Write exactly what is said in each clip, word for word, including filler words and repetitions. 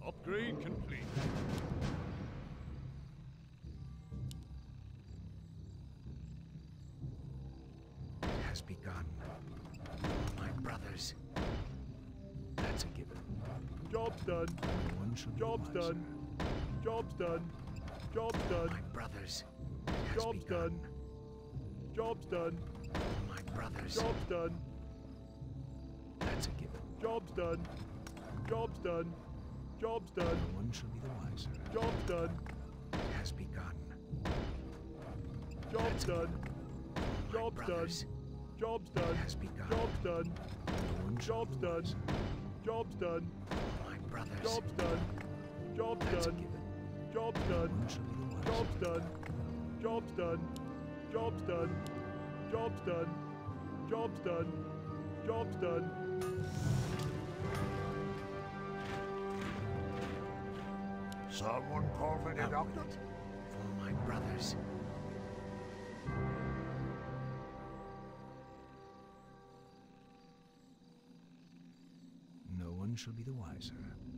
Upgrade complete. It has begun. My brothers. That's a given. Job's done. No one shall be Job's wiser. done. Job's done. Job's done. My brothers. It has Job's begun. done. Job's done. My brothers. Job's done. That's a given. Job's done. Job's done. Job's done. No one shall be the wiser. Job's done. It has begun. Job's done. My Job's done. brothers. Job's It done. has begun. Job's done. No one shall Job's be the done. wiser. Job's done. My brothers. Job's done. Job's That's a done. given. Job's No done. one shall be the wiser. Job's done. Job's done. Job's done. Job's done. Job's done. Job's done. Someone call for the doctor? For my brothers. No one shall be the wiser.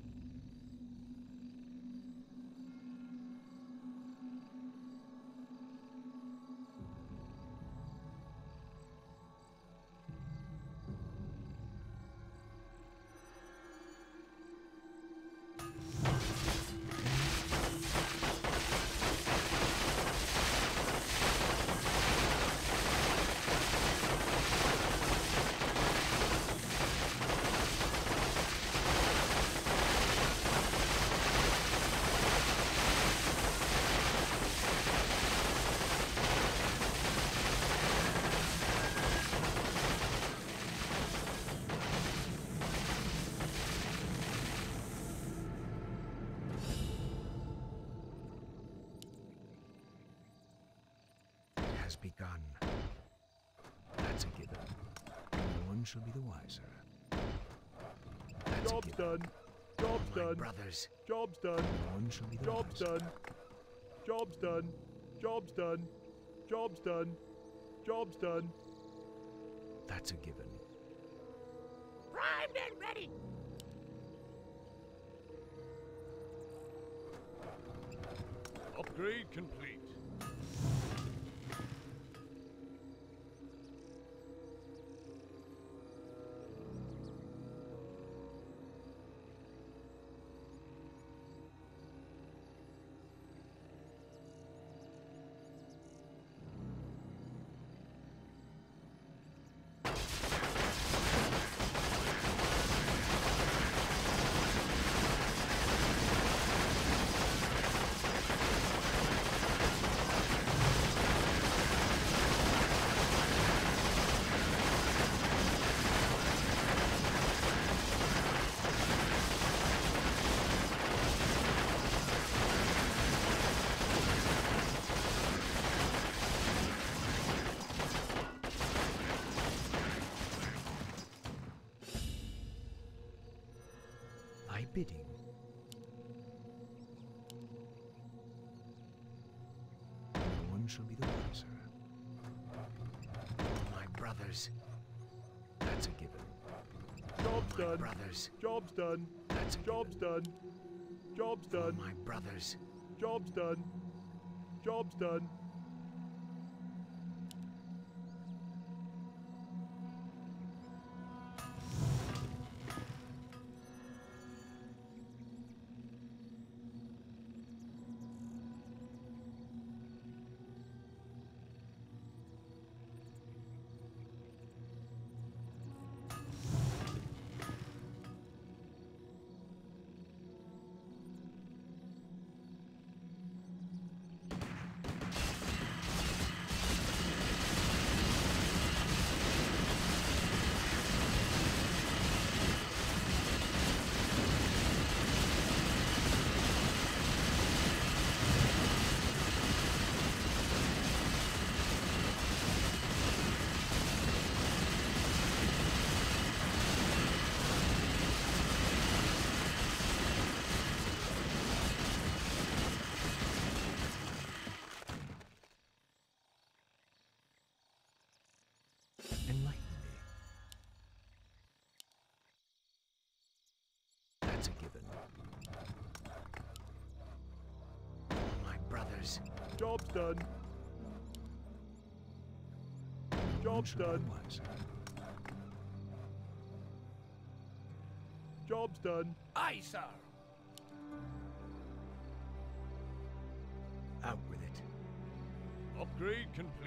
Has begun. That's a given. No one shall be the wiser. That's a Job's given. done. Job's My done. brothers. Job's done. No one shall be the Job's wiser. done. Job's done. Job's done. Job's done. Job's done. That's a given. Primed and ready! Upgrade complete. Thy bidding. No one shall be the wiser. My brothers. That's a given. Job's My done. brothers. Job's done. That's a Job's given. done. Job's done. My brothers. Job's done. Job's done. Enlighten me. That's a given. brothers. Job's done. No one Job's shall be the done. wiser. Job's done. Aye, sir. Out with it. Upgrade complete.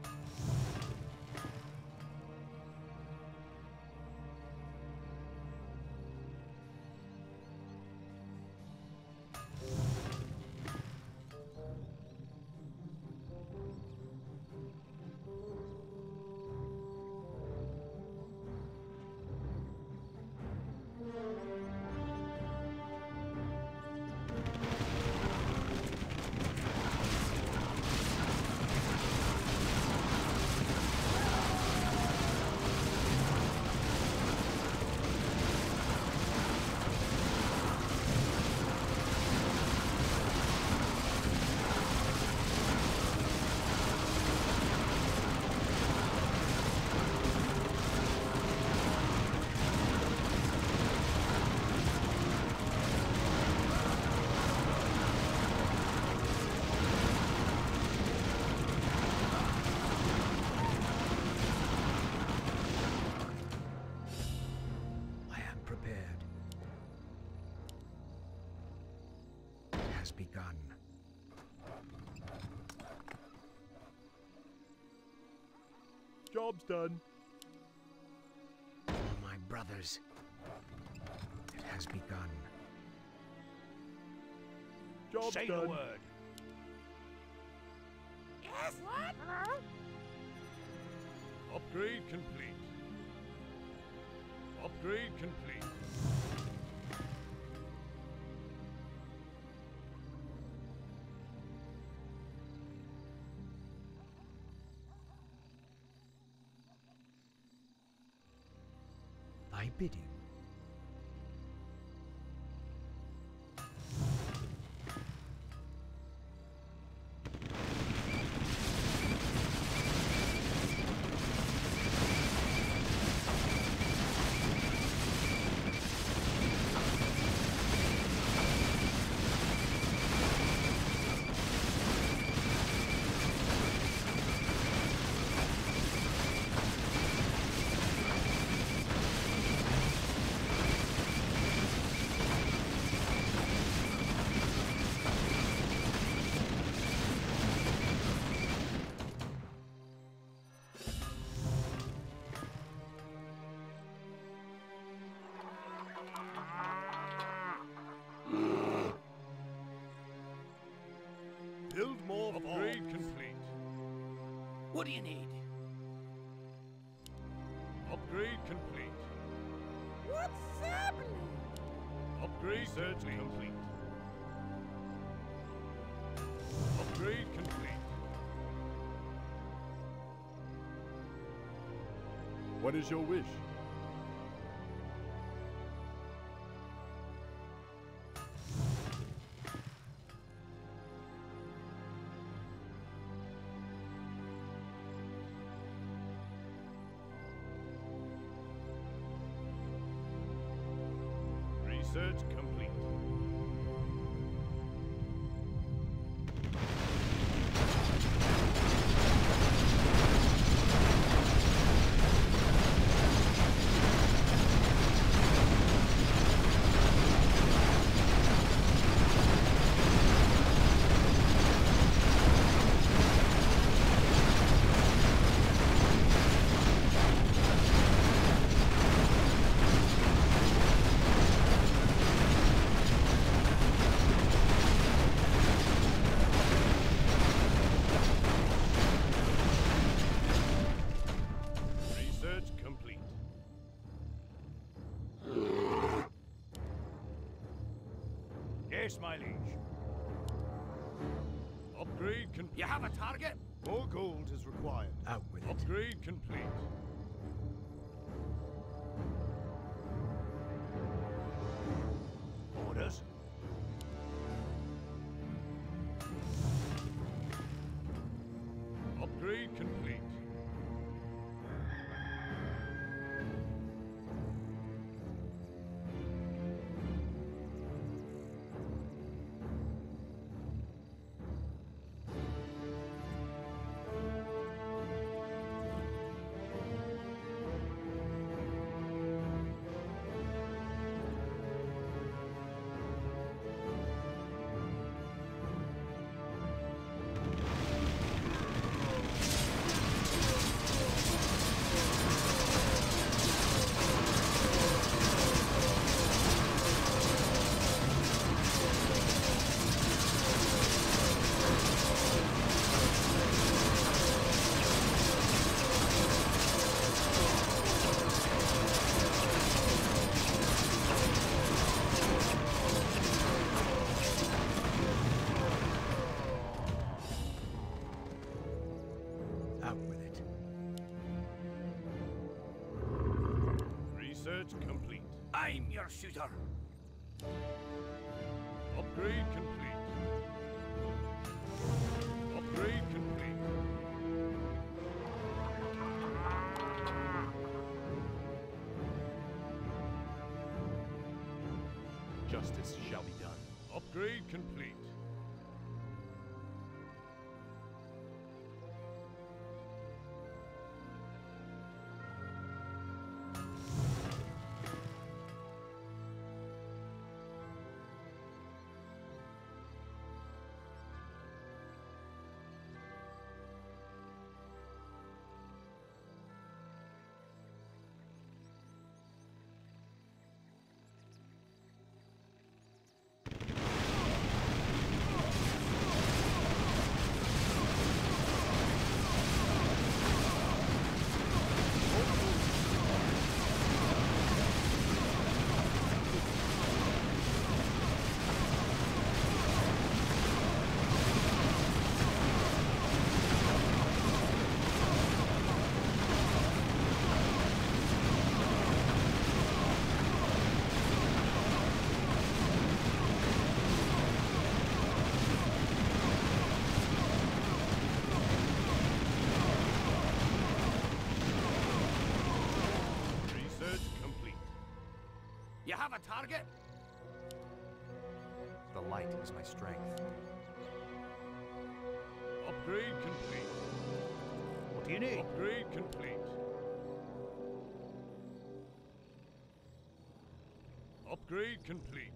I am prepared. It has begun. Job's done. For my brothers. It has begun. Job's Say done. the word. Yes, what? Upgrade complete. Upgrade complete. Thy bidding. Build more. Upgrade complete. What do you need? Upgrade complete. What's happening? Upgrade complete. complete. Upgrade complete. What is your wish? Research complete. Research complete. Yes, my liege. Upgrade complete. You have a target? More gold is required. Out with it. Upgrade complete. Orders? Upgrade complete. shooter. Upgrade complete. Upgrade complete. Justice shall be done. Upgrade complete. You have a target? The light is my strength. Upgrade complete. What do you need? Upgrade complete. Upgrade complete.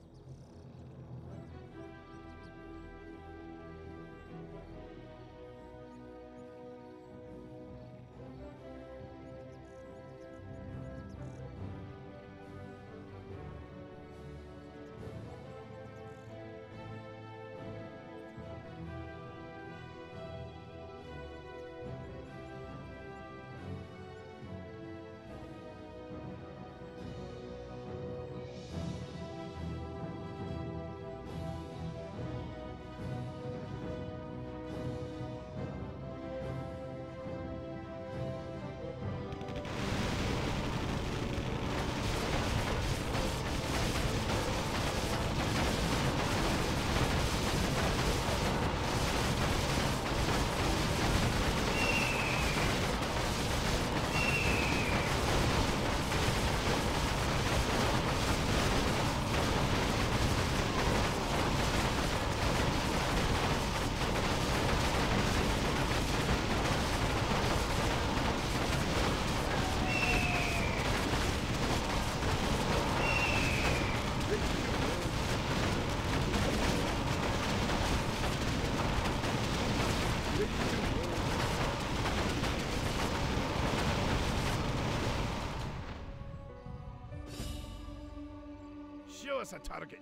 Show us a target.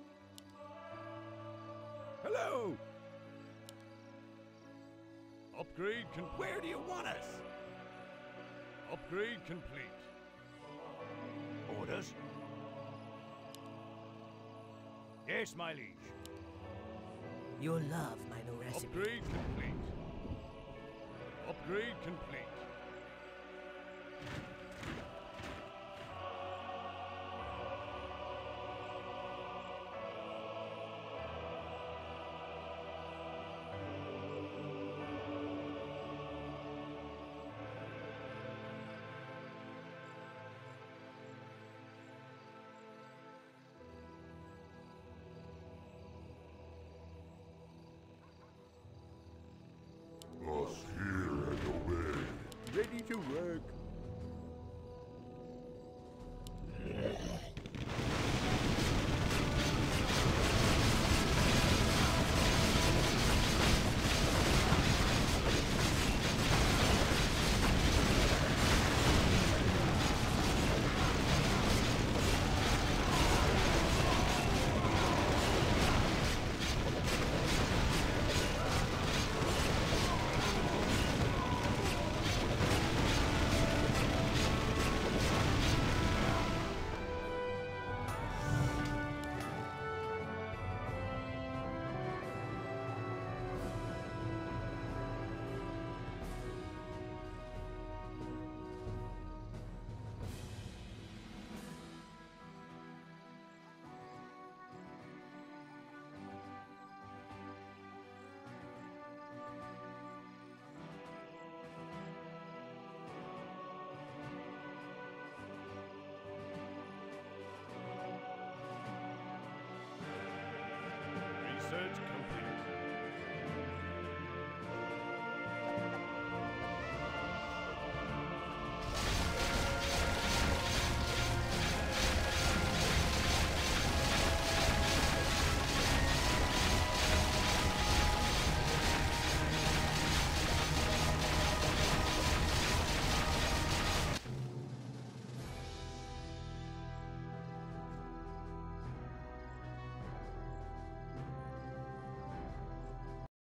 Hello! Upgrade complete. Where do you want us? Upgrade complete. Orders? Yes, my liege. You'll love my new recipe. Upgrade complete. Upgrade complete. Us hear and obey. Ready to work. Research